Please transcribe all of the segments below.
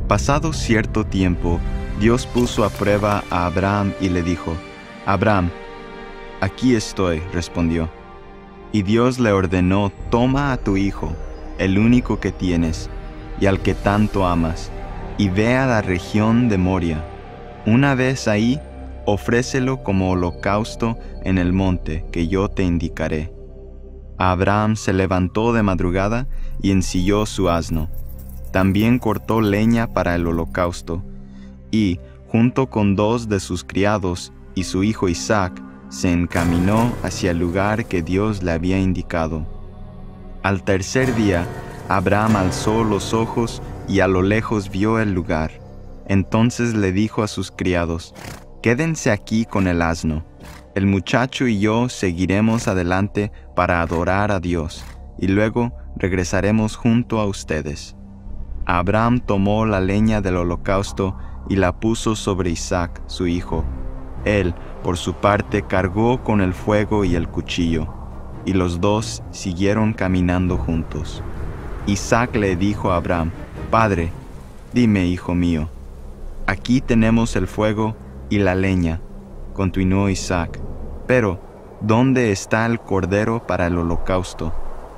Pasado cierto tiempo, Dios puso a prueba a Abraham y le dijo: «Abraham». «Aquí estoy», respondió. Y Dios le ordenó: «Toma a tu hijo, el único que tienes, y al que tanto amas, y ve a la región de Moria. Una vez ahí, ofrécelo como holocausto en el monte que yo te indicaré». Abraham se levantó de madrugada y ensilló su asno. También cortó leña para el holocausto, y, junto con 2 de sus criados y su hijo Isaac, se encaminó hacia el lugar que Dios le había indicado. Al tercer día, Abraham alzó los ojos y a lo lejos vio el lugar. Entonces le dijo a sus criados: «Quédense aquí con el asno. El muchacho y yo seguiremos adelante para adorar a Dios, y luego regresaremos junto a ustedes». Abraham tomó la leña del holocausto y la puso sobre Isaac, su hijo. Él, por su parte, cargó con el fuego y el cuchillo, y los dos siguieron caminando juntos. Isaac le dijo a Abraham: «Padre». «Dime, hijo mío». «Aquí tenemos el fuego y la leña», continuó Isaac, «pero ¿dónde está el cordero para el holocausto?».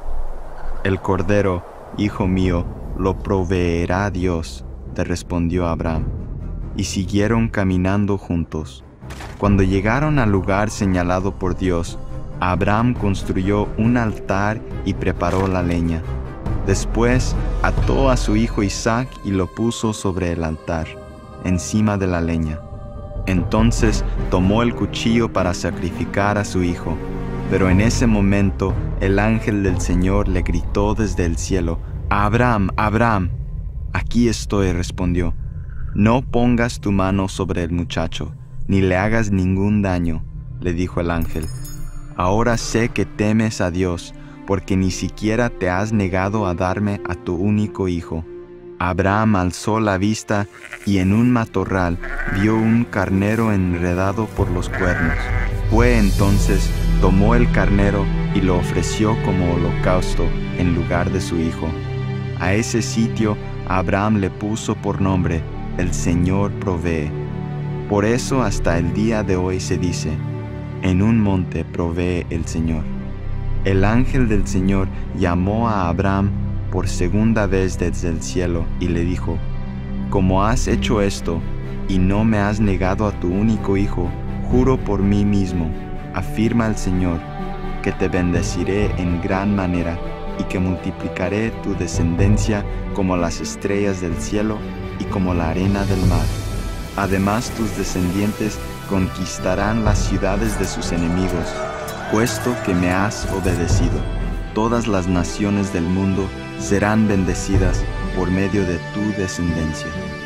«El cordero, hijo mío, lo proveerá Dios», le respondió Abraham. Y siguieron caminando juntos. Cuando llegaron al lugar señalado por Dios, Abraham construyó un altar y preparó la leña. Después ató a su hijo Isaac y lo puso sobre el altar, encima de la leña. Entonces tomó el cuchillo para sacrificar a su hijo. Pero en ese momento el ángel del Señor le gritó desde el cielo: «Abraham, Abraham». «Aquí estoy», respondió. «No pongas tu mano sobre el muchacho, ni le hagas ningún daño», le dijo el ángel. «Ahora sé que temes a Dios, porque ni siquiera te has negado a darme a tu único hijo». Abraham alzó la vista y en un matorral vio un carnero enredado por los cuernos. Fue entonces, tomó el carnero y lo ofreció como holocausto en lugar de su hijo. A ese sitio Abraham le puso por nombre: «El Señor provee». Por eso hasta el día de hoy se dice: «En un monte provee el Señor». El ángel del Señor llamó a Abraham por segunda vez desde el cielo y le dijo: «Como has hecho esto y no me has negado a tu único hijo, juro por mí mismo, afirma el Señor, que te bendeciré en gran manera y que multiplicaré tu descendencia como las estrellas del cielo y como la arena del mar. Además, tus descendientes conquistarán las ciudades de sus enemigos, puesto que me has obedecido. Todas las naciones del mundo serán bendecidas por medio de tu descendencia».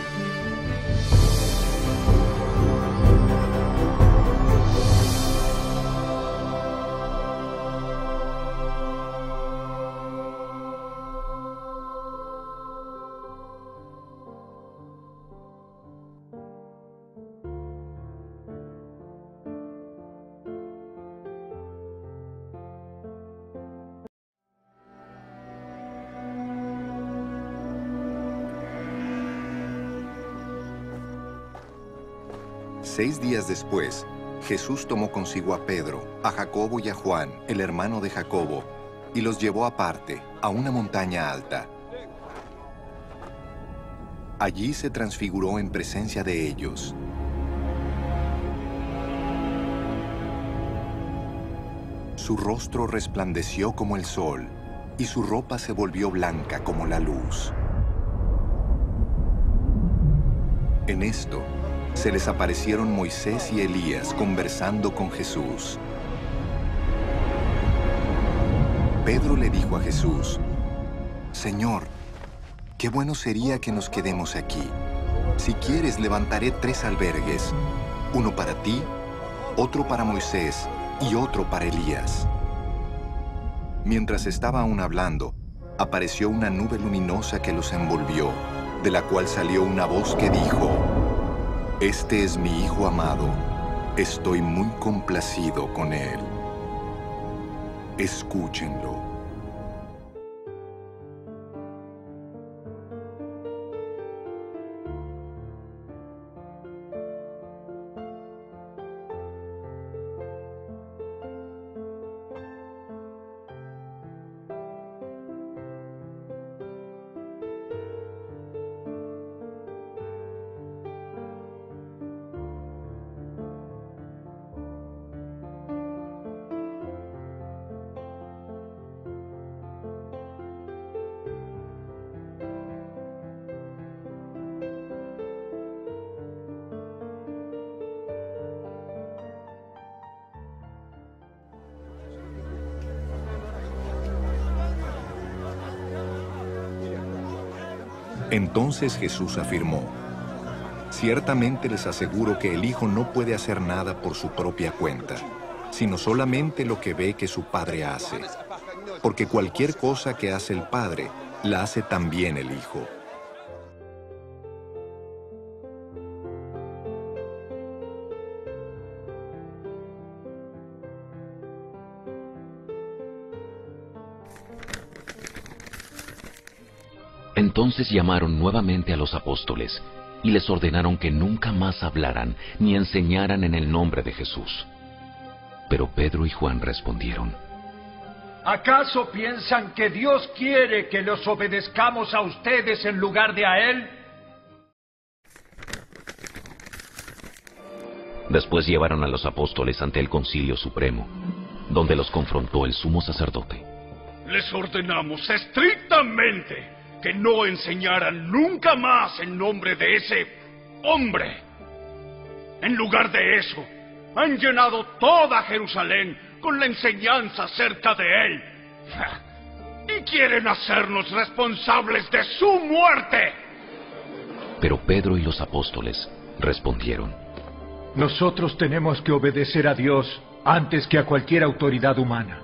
Seis días después, Jesús tomó consigo a Pedro, a Jacobo y a Juan, el hermano de Jacobo, y los llevó aparte, a una montaña alta. Allí se transfiguró en presencia de ellos. Su rostro resplandeció como el sol, y su ropa se volvió blanca como la luz. En esto, se les aparecieron Moisés y Elías conversando con Jesús. Pedro le dijo a Jesús: «Señor, qué bueno sería que nos quedemos aquí. Si quieres, levantaré 3 albergues, uno para ti, otro para Moisés y otro para Elías». Mientras estaba aún hablando, apareció una nube luminosa que los envolvió, de la cual salió una voz que dijo: «Este es mi Hijo amado, estoy muy complacido con él. Escúchenlo». Entonces Jesús afirmó: ciertamente les aseguro que el Hijo no puede hacer nada por su propia cuenta, sino solamente lo que ve que su Padre hace. Porque cualquier cosa que hace el Padre, la hace también el Hijo. Entonces llamaron nuevamente a los apóstoles y les ordenaron que nunca más hablaran ni enseñaran en el nombre de Jesús. Pero Pedro y Juan respondieron: ¿acaso piensan que Dios quiere que los obedezcamos a ustedes en lugar de a Él? Después llevaron a los apóstoles ante el Concilio Supremo, donde los confrontó el sumo sacerdote. Les ordenamos estrictamente que no enseñaran nunca más en nombre de ese hombre. En lugar de eso, han llenado toda Jerusalén con la enseñanza acerca de él. Y quieren hacernos responsables de su muerte. Pero Pedro y los apóstoles respondieron: Nosotros tenemos que obedecer a Dios antes que a cualquier autoridad humana.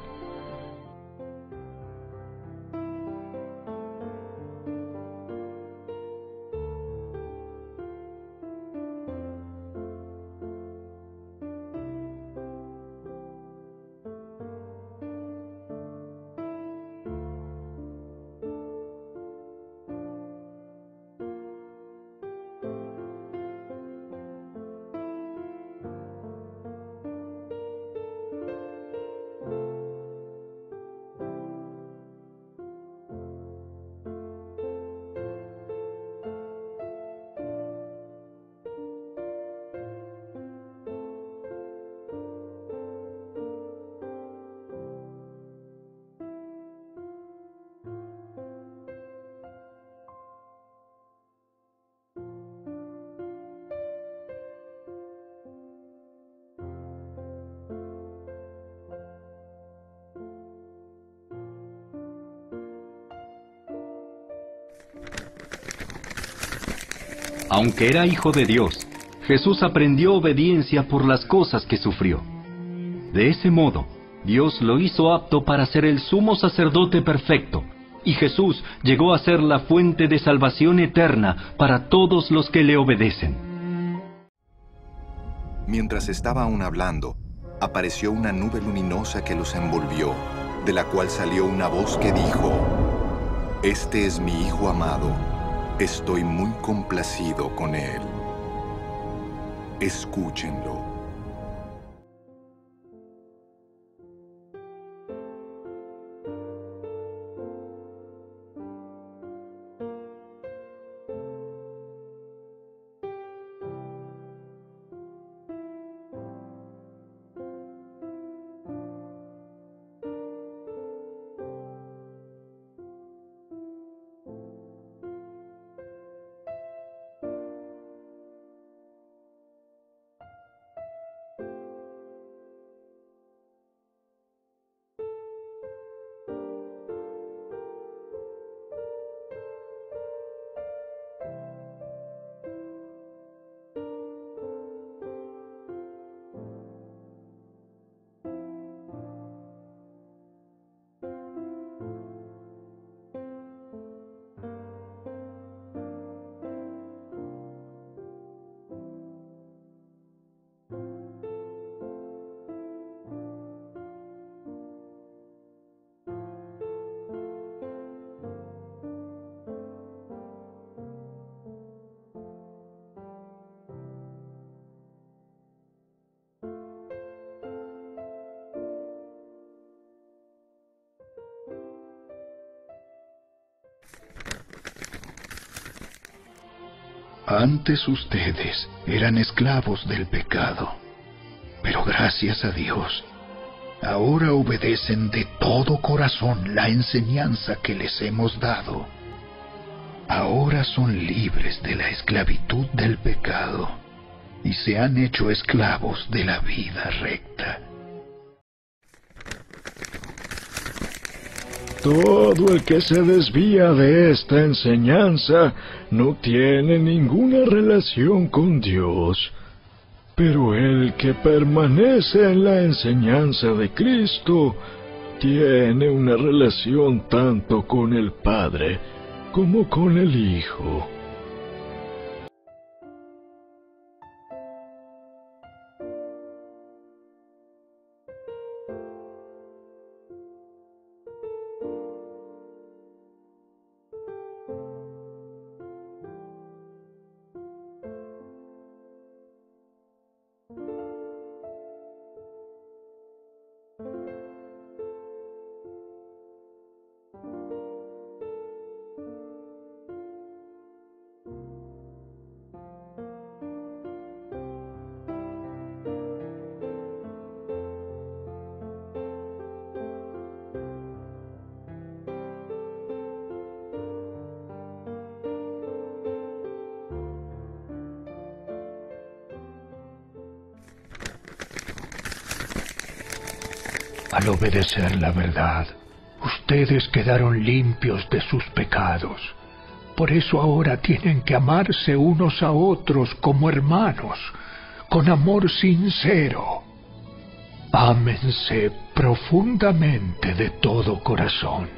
Aunque era hijo de Dios, Jesús aprendió obediencia por las cosas que sufrió. De ese modo, Dios lo hizo apto para ser el sumo sacerdote perfecto, y Jesús llegó a ser la fuente de salvación eterna para todos los que le obedecen. Mientras estaba aún hablando, apareció una nube luminosa que los envolvió, de la cual salió una voz que dijo: Este es mi Hijo amado, estoy muy complacido con él. Escúchenlo. Antes ustedes eran esclavos del pecado, pero gracias a Dios, ahora obedecen de todo corazón la enseñanza que les hemos dado. Ahora son libres de la esclavitud del pecado y se han hecho esclavos de la vida recta. Todo el que se desvía de esta enseñanza no tiene ninguna relación con Dios. Pero el que permanece en la enseñanza de Cristo tiene una relación tanto con el Padre como con el Hijo. Al obedecer la verdad, ustedes quedaron limpios de sus pecados. Por eso ahora tienen que amarse unos a otros como hermanos, con amor sincero. Ámense profundamente de todo corazón.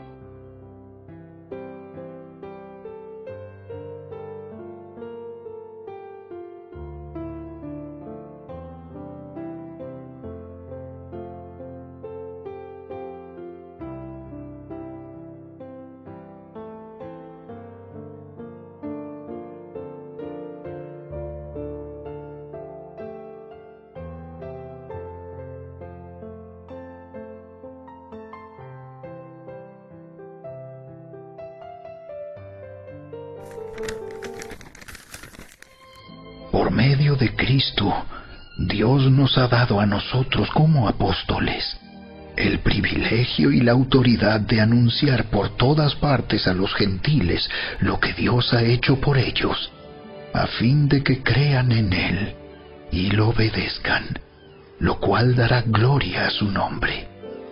Por medio de Cristo, Dios nos ha dado a nosotros como apóstoles el privilegio y la autoridad de anunciar por todas partes a los gentiles lo que Dios ha hecho por ellos, a fin de que crean en Él y lo obedezcan, lo cual dará gloria a su nombre.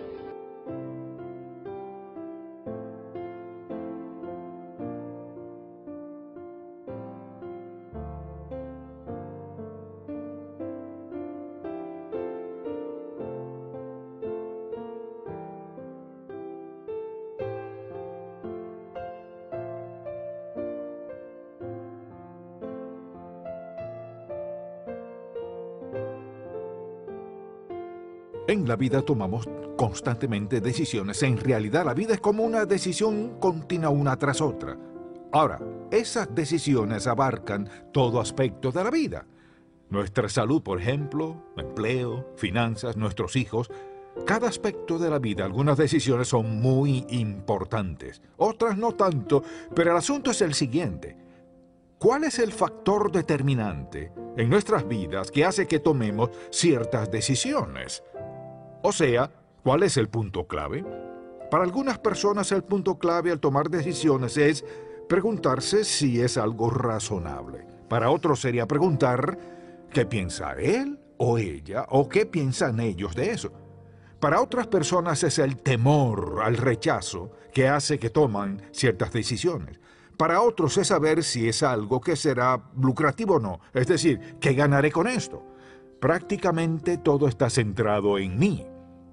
En la vida tomamos constantemente decisiones. En realidad, la vida es como una decisión continua una tras otra. Ahora, esas decisiones abarcan todo aspecto de la vida. Nuestra salud, por ejemplo, empleo, finanzas, nuestros hijos. Cada aspecto de la vida, algunas decisiones son muy importantes, otras no tanto, pero el asunto es el siguiente. ¿Cuál es el factor determinante en nuestras vidas que hace que tomemos ciertas decisiones? O sea, ¿cuál es el punto clave? Para algunas personas el punto clave al tomar decisiones es preguntarse si es algo razonable. Para otros sería preguntar qué piensa él o ella o qué piensan ellos de eso. Para otras personas es el temor al rechazo que hace que toman ciertas decisiones. Para otros es saber si es algo que será lucrativo o no, es decir, ¿qué ganaré con esto? Prácticamente todo está centrado en mí.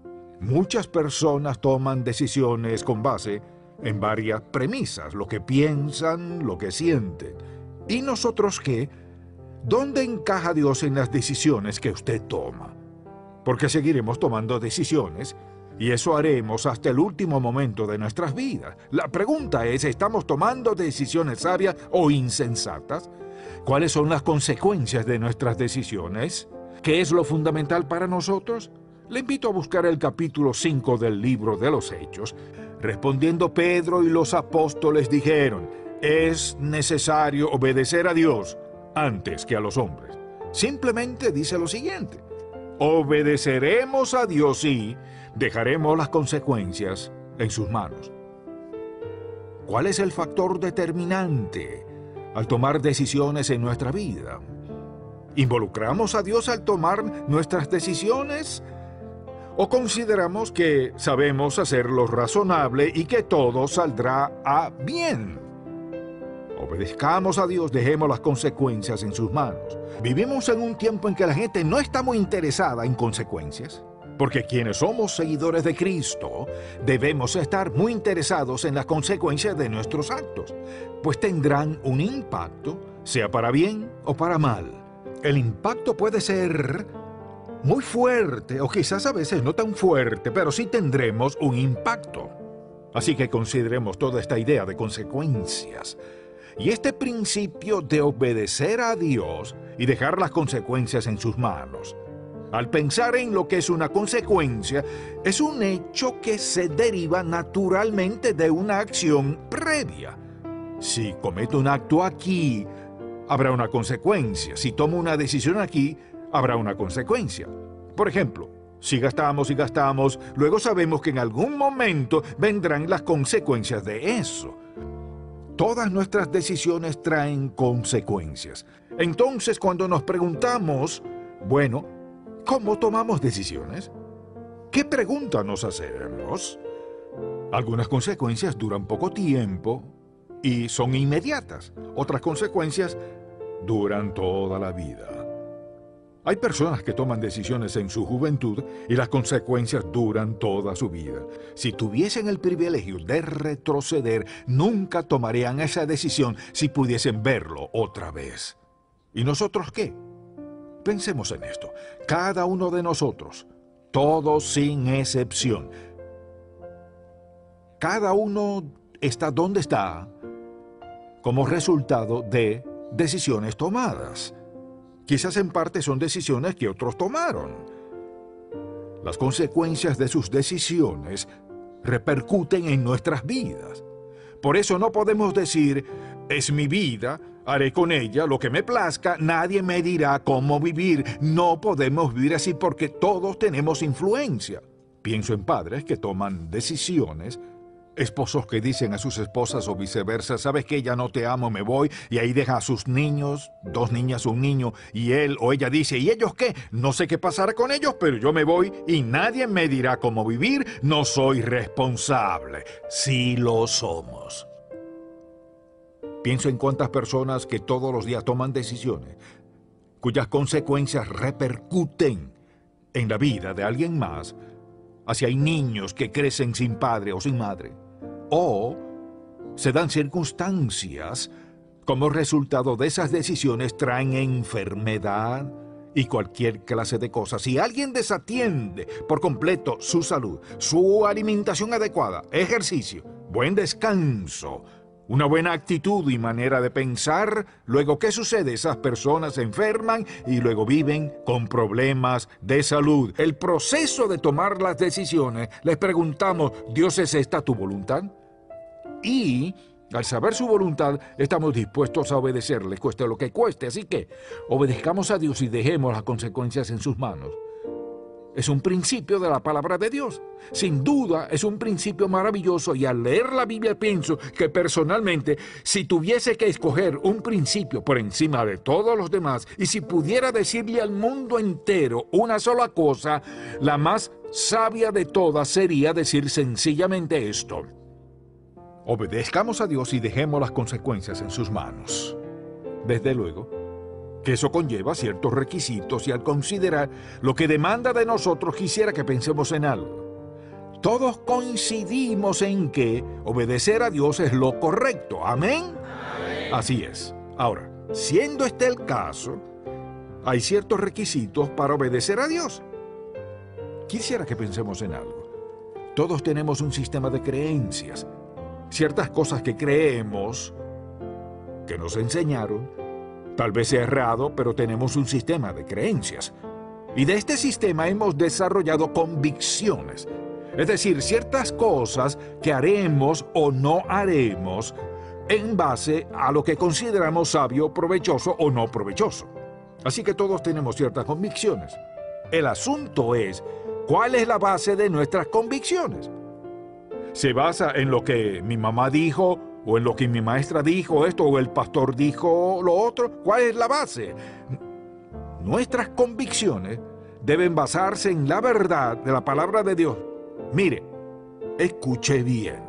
Muchas personas toman decisiones con base en varias premisas, lo que piensan, lo que sienten. ¿Y nosotros qué? ¿Dónde encaja Dios en las decisiones que usted toma? Porque seguiremos tomando decisiones y eso haremos hasta el último momento de nuestras vidas. La pregunta es, ¿estamos tomando decisiones sabias o insensatas? ¿Cuáles son las consecuencias de nuestras decisiones? ¿Qué es lo fundamental para nosotros? Le invito a buscar el capítulo 5 del libro de los Hechos. Respondiendo Pedro y los apóstoles dijeron, es necesario obedecer a Dios antes que a los hombres. Simplemente dice lo siguiente, obedeceremos a Dios y dejaremos las consecuencias en sus manos. ¿Cuál es el factor determinante al tomar decisiones en nuestra vida? ¿Involucramos a Dios al tomar nuestras decisiones? ¿O consideramos que sabemos hacer lo razonable y que todo saldrá a bien? Obedezcamos a Dios, dejemos las consecuencias en sus manos. Vivimos en un tiempo en que la gente no está muy interesada en consecuencias, porque quienes somos seguidores de Cristo debemos estar muy interesados en las consecuencias de nuestros actos, pues tendrán un impacto, sea para bien o para mal. El impacto puede ser muy fuerte o quizás a veces no tan fuerte, pero sí tendremos un impacto. Así que consideremos toda esta idea de consecuencias. Y este principio de obedecer a Dios y dejar las consecuencias en sus manos. Al pensar en lo que es una consecuencia, es un hecho que se deriva naturalmente de una acción previa. Si cometo un acto aquí, habrá una consecuencia. Si tomo una decisión aquí, habrá una consecuencia. Por ejemplo, si gastamos y gastamos, luego sabemos que en algún momento vendrán las consecuencias de eso. Todas nuestras decisiones traen consecuencias. Entonces, cuando nos preguntamos, bueno, ¿cómo tomamos decisiones? ¿Qué pregunta nos hacemos? Algunas consecuencias duran poco tiempo y son inmediatas. Otras consecuencias duran toda la vida. Hay personas que toman decisiones en su juventud y las consecuencias duran toda su vida. Si tuviesen el privilegio de retroceder, nunca tomarían esa decisión si pudiesen verlo otra vez. ¿Y nosotros qué? Pensemos en esto. Cada uno de nosotros, todos sin excepción, cada uno está donde está como resultado de decisiones tomadas. Quizás en parte son decisiones que otros tomaron. Las consecuencias de sus decisiones repercuten en nuestras vidas. Por eso no podemos decir, es mi vida, haré con ella lo que me plazca, nadie me dirá cómo vivir. No podemos vivir así porque todos tenemos influencia. Pienso en padres que toman decisiones, esposos que dicen a sus esposas o viceversa, ¿sabes qué? Ya no te amo, me voy, y ahí deja a sus niños, 2 niñas, 1 niño, y él o ella dice, ¿y ellos qué? No sé qué pasará con ellos, pero yo me voy y nadie me dirá cómo vivir, no soy responsable. Sí lo somos. Pienso en cuántas personas que todos los días toman decisiones, cuyas consecuencias repercuten en la vida de alguien más. Así hay niños que crecen sin padre o sin madre. O se dan circunstancias como resultado de esas decisiones traen enfermedad y cualquier clase de cosas. Si alguien desatiende por completo su salud, su alimentación adecuada, ejercicio, buen descanso, una buena actitud y manera de pensar, luego, ¿qué sucede? Esas personas se enferman y luego viven con problemas de salud. El proceso de tomar las decisiones, les preguntamos, ¿Dios, es esta tu voluntad? Y al saber su voluntad, estamos dispuestos a obedecerle, cueste lo que cueste. Así que obedezcamos a Dios y dejemos las consecuencias en sus manos. Es un principio de la palabra de Dios. Sin duda, es un principio maravilloso y al leer la Biblia pienso que personalmente, si tuviese que escoger un principio por encima de todos los demás y si pudiera decirle al mundo entero una sola cosa, la más sabia de todas sería decir sencillamente esto: obedezcamos a Dios y dejemos las consecuencias en sus manos. Desde luego que eso conlleva ciertos requisitos y al considerar lo que demanda de nosotros quisiera que pensemos en algo. Todos coincidimos en que obedecer a Dios es lo correcto. ¿Amén? Amén. Así es. Ahora, siendo este el caso, hay ciertos requisitos para obedecer a Dios. Quisiera que pensemos en algo. Todos tenemos un sistema de creencias. Ciertas cosas que creemos, que nos enseñaron. Tal vez sea errado, pero tenemos un sistema de creencias. Y de este sistema hemos desarrollado convicciones. Es decir, ciertas cosas que haremos o no haremos en base a lo que consideramos sabio, provechoso o no provechoso. Así que todos tenemos ciertas convicciones. El asunto es, ¿cuál es la base de nuestras convicciones? ¿Se basa en lo que mi mamá dijo, o en lo que mi maestra dijo esto, o el pastor dijo lo otro? ¿Cuál es la base? Nuestras convicciones deben basarse en la verdad de la palabra de Dios. Mire, escuche bien.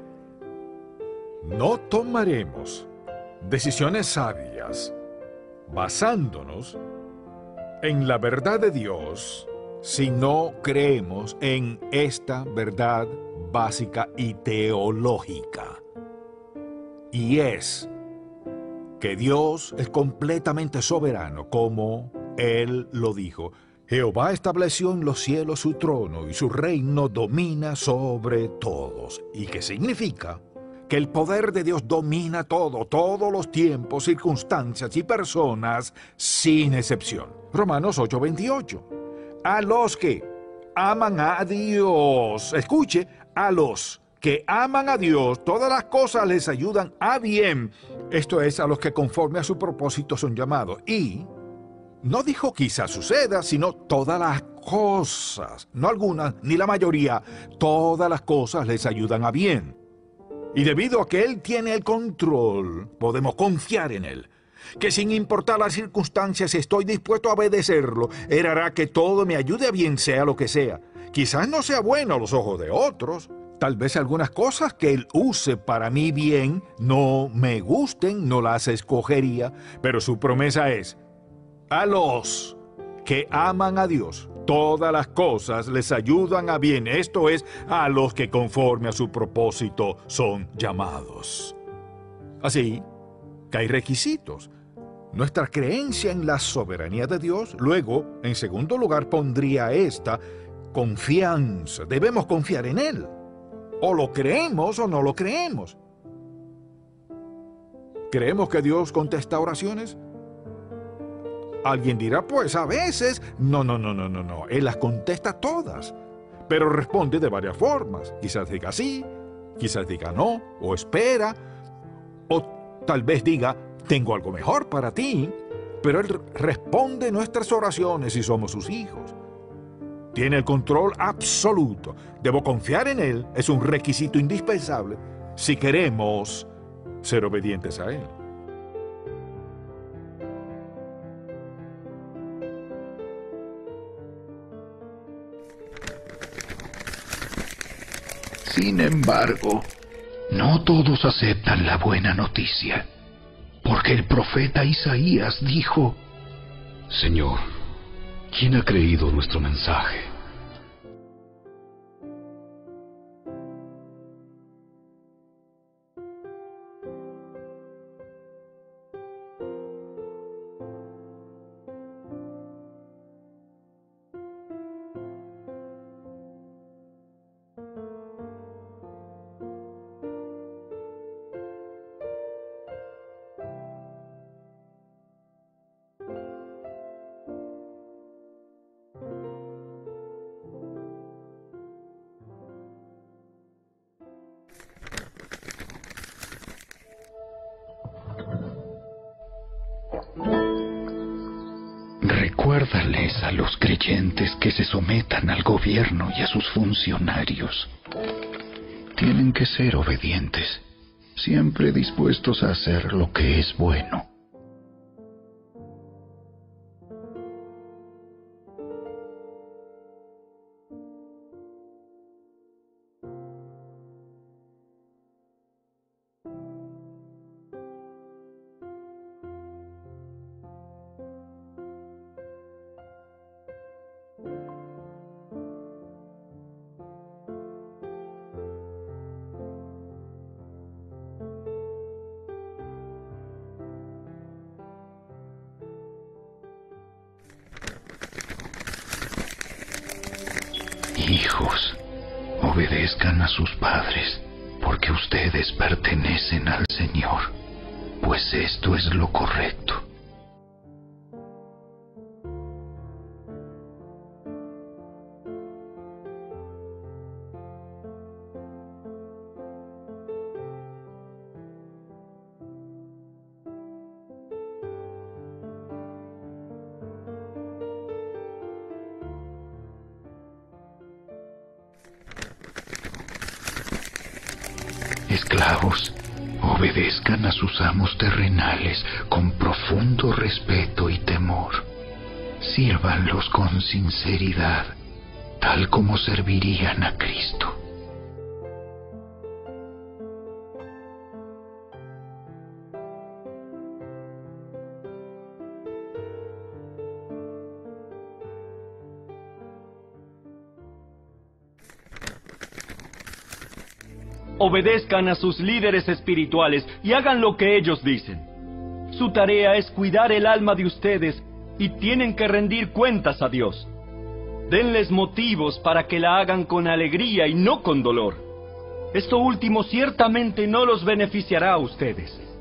No tomaremos decisiones sabias basándonos en la verdad de Dios si no creemos en esta verdad básica y teológica. Y es que Dios es completamente soberano, como Él lo dijo. Jehová estableció en los cielos su trono y su reino domina sobre todos. ¿Y qué significa? Que el poder de Dios domina todo, todos los tiempos, circunstancias y personas, sin excepción. Romanos 8:28. A los que aman a Dios, escuche, a los que aman a Dios, todas las cosas les ayudan a bien. Esto es, a los que conforme a su propósito son llamados. Y no dijo quizás suceda, sino todas las cosas, no algunas, ni la mayoría, todas las cosas les ayudan a bien. Y debido a que Él tiene el control, podemos confiar en Él, que sin importar las circunstancias estoy dispuesto a obedecerlo. Él hará que todo me ayude a bien, sea lo que sea. Quizás no sea bueno a los ojos de otros. Tal vez algunas cosas que Él use para mi bien no me gusten, no las escogería, pero su promesa es: a los que aman a Dios, todas las cosas les ayudan a bien. Esto es, a los que conforme a su propósito son llamados. Así que hay requisitos. Nuestra creencia en la soberanía de Dios. Luego, en segundo lugar, pondría esta: confianza. Debemos confiar en Él. O lo creemos o no lo creemos. ¿Creemos que Dios contesta oraciones? Alguien dirá, pues a veces. No. Él las contesta todas. Pero responde de varias formas. Quizás diga sí, quizás diga no, o espera, o tal vez diga, tengo algo mejor para ti. Pero Él responde nuestras oraciones si somos sus hijos. Tiene el control absoluto. Debo confiar en Él. Es un requisito indispensable si queremos ser obedientes a Él. Sin embargo, no todos aceptan la buena noticia, porque el profeta Isaías dijo: Señor, ¿quién ha creído nuestro mensaje? Recuérdales a los creyentes que se sometan al gobierno y a sus funcionarios. Tienen que ser obedientes, siempre dispuestos a hacer lo que es bueno. Hijos, obedezcan a sus padres, porque ustedes pertenecen al Señor, pues esto es lo correcto. Esclavos, obedezcan a sus amos terrenales con profundo respeto y temor. sírvanlos con sinceridad, tal como servirían a Cristo. Obedezcan a sus líderes espirituales y hagan lo que ellos dicen. Su tarea es cuidar el alma de ustedes y tienen que rendir cuentas a Dios. Denles motivos para que la hagan con alegría y no con dolor. Esto último ciertamente no los beneficiará a ustedes.